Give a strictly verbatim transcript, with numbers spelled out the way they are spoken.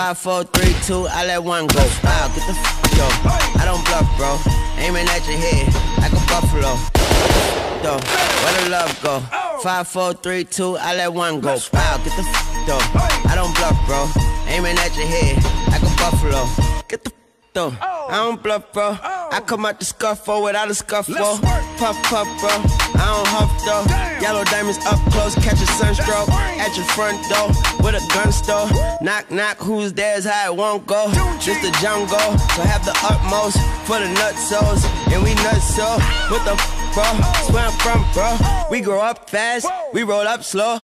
Five, four, three, two, I let one go. Wow, get the f yo. I don't bluff, bro. Aiming at your head like a buffalo. Yo, where the love go? Five, four, three, two, I let one go. Wow, get the f yo. I don't bluff, bro. Aiming at your head like a buffalo. Get the f though. I don't bluff, bro. I come out the scuffle without a scuffle. Puff, puff, bro. I don't huff, though. Yellow diamonds up close, catch a sunstroke. At your front door, with a gun store. Knock, knock, who's there's how it won't go. Just the jungle, so have the utmost for the nutsos. And we nutso, what the f, bro? Where I'm from, bro. We grow up fast, we roll up slow.